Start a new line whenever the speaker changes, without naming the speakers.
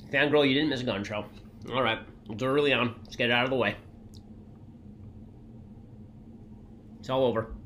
Fangirl, you didn't miss a gun show. All right, it's early on. Let's get it out of the way. It's all over.